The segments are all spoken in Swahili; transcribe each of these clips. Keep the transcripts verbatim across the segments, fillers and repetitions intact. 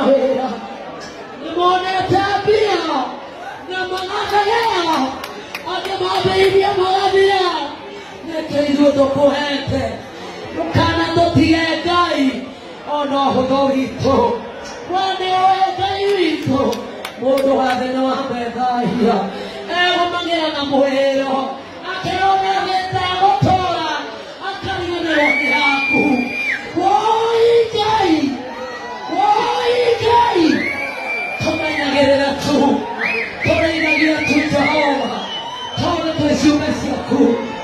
mawira nimone tabia na manaka yao ake mabeidia mawadia nekeirwo tukuhete ukana tutie Ngai ono hutho witũ wone oe Ngai witũ mũndũ wathe no amwethaia egũmagĩra na mwĩro akĩrũgamĩte gũtũũra akariganĩrwo nĩ haku woi Ngai woi Ngai tũmenyagĩrĩra tu tũmenyagĩrĩra tu Jehova tondũ twĩ ciume ciaku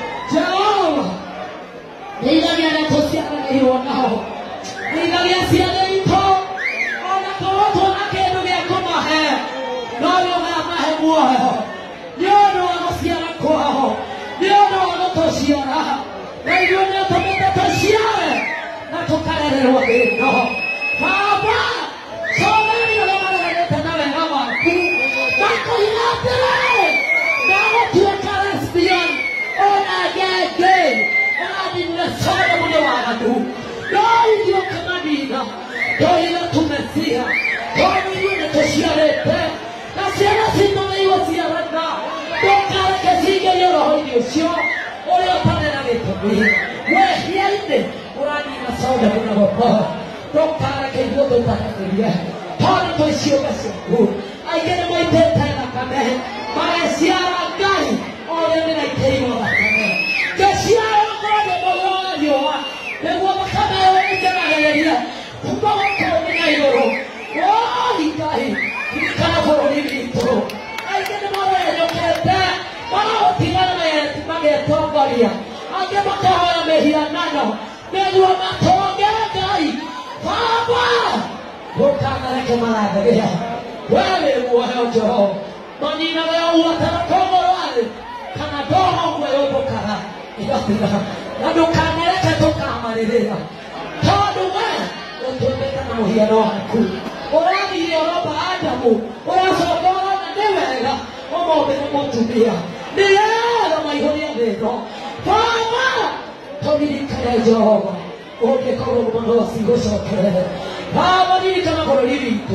Jehova nĩithagia arĩa tũciaranĩirwo nao nĩithagia ciana itũ ona korwo tuona kĩndũ gĩa kũmahe no nĩũgamahe muoyo nĩ ũndũ wa gũciara kwao nĩ ũndũ wa gũtũciara na ithuĩ nĩũtũmĩte tũciare na tũkarererwo thĩno Baba cogeria ũrĩa mareganĩte na wega waku makũina atĩrĩ na gũtuĩka lesbian ona ngenge ũrathimire Sodomu nĩ waganu no ithuĩ ũkĩmanina tũire tumesia tondũ ithuĩ nĩtũciarĩte na ciana citũ nĩigũciarana ndũkareke cingĩrie roho-inĩ ũcio ũrĩa ũtarĩ na gĩtũmi wehia-inĩ ũranina Sodomu na Gomora ndũkareke ithuĩ tũtanagĩrie tondũ twĩ ciũmbe ciaku aingĩ nĩmoitĩte thakame mageciara Ngai ũrĩa nĩraitĩirwo thakame ngĩciara okorwo nĩ mũthĩ wa riũa nĩguo thakame ĩyo ĩngenagĩrĩria kuma gũkũ na igũrũ woi Ngai ririkana bũrũri witũ aingĩ nĩmarenyũkĩte magagũtigana magĩtongoria angĩ makahoya mĩhianano nĩguo matonge Ngai Baba ndũkanareke marathegea wee wĩ muoyo Jehova maninaga ũguatara kũmũrwarĩ kana ndogo ũmwe yũmbũkaga igathira na ndũkanareke tũkamarĩrĩra tondũ wee ũtũmĩte na mũhiano waku ũrathire ũromba Adamu ũracoka ũrona nĩ wega ũmombĩre mũtumia nĩgetha maihũria thĩ ĩno Baba tũririkane Jehova ũngĩkorwo mũno cigũcokerere Baba ririkana bũrũri witũ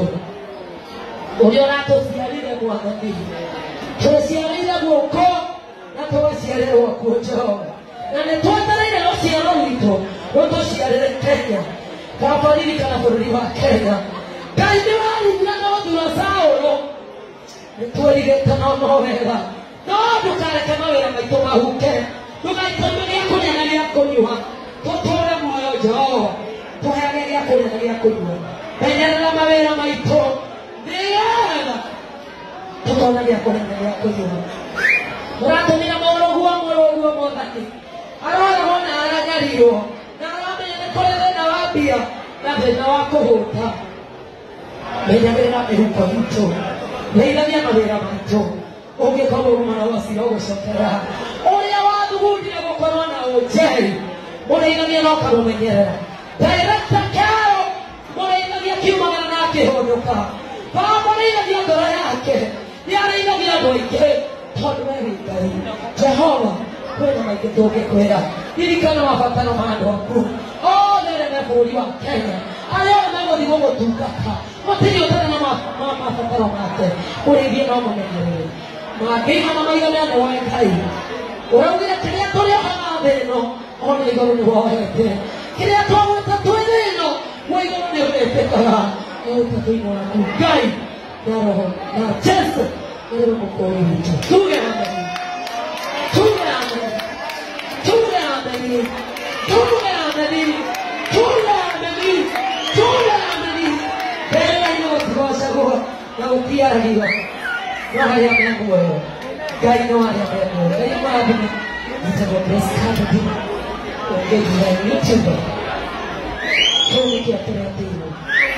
ũrĩa ũratũciarire Mwathani twĩciarĩire guoko na tũgaciarĩrwo kuo Jehova na nĩtwetereire rũciaro rwitũ rũtũciarĩre Kenya Baba ririkana bũrũri wa Kenya Ngai nĩwaririkana na gũthura Saũlũ nĩtwĩrigĩte no no wega no ndũkareke mawĩra maitũ mahuke ndũgaitũme gĩa kũrĩa na gĩa kũnyua tũtũũre muoyo Jehova tũheage gĩa kũrĩa na gĩa kũnyua menyerera mawĩra maitũ nĩgetha tũkona gĩa kũrĩa na gĩa kũnyua mũratũmĩra mũrũguo mũrũguo Mwathani aroragwo na aragarirwo na aramenya nĩ kũrĩ thĩna wa mbia na thĩna wa kũhũta menyagĩrĩra mĩhuko itũ meithagia mawĩra maitũ ũngĩkorwo umana wacira ũgũcokera ũrĩa wathugundire gũkorwo na ũnjeri mũrĩithagia no kamũmenyerera Director Carol mũrĩithagia kiumagana na akĩhũndũka Baba mũrĩithagia ngoro yake nĩarĩithagia andũ aingĩ tondũ we wĩ Ngai Jehova kwĩna maingĩ tũngĩkwĩra ririkana mabataro ma andũ aku othe me bũrũri wa Kenya arĩa othe megũthiĩ gũgũtungata matirĩ ũtarĩ na mabataro make ũrĩithie no mũmenyerere mangĩigana maigana nĩ wa Ngai ũraugire kĩrĩa tũrĩohaga thĩ ĩno ona igũrũ nĩ wohete kĩrĩa twagwĩta twĩ thĩ ĩno we igũrũ nĩ ũrĩtĩkaga nĩũta thĩinĩ waku Ngai na roho na Jesu nĩwe mũkũũri witũ tuge ameni tuge ameni tuge ameni tuge ameni tuge ameni tuge ameni mbere-inĩ gũtigocagwo na gũtiaragio no harĩa me muoyo Ngai no harĩa me muoyo Ngai mwathime njĩtagwo Grace Kennedy ũngĩngira YouTube kĩu nĩkĩo tũretĩirwo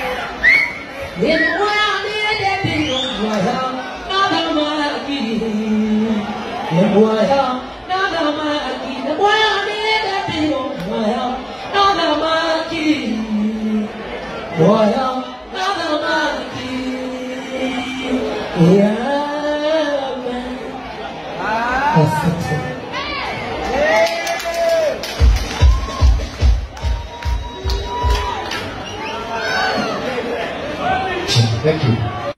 nĩ muoyo nĩendetĩirwo muoyo na thamaki nĩ muoyo na thamaki nĩ muoyo nĩendetĩirwo muoyo na thamaki muoyo na thamaki yeah Asante. Thank you.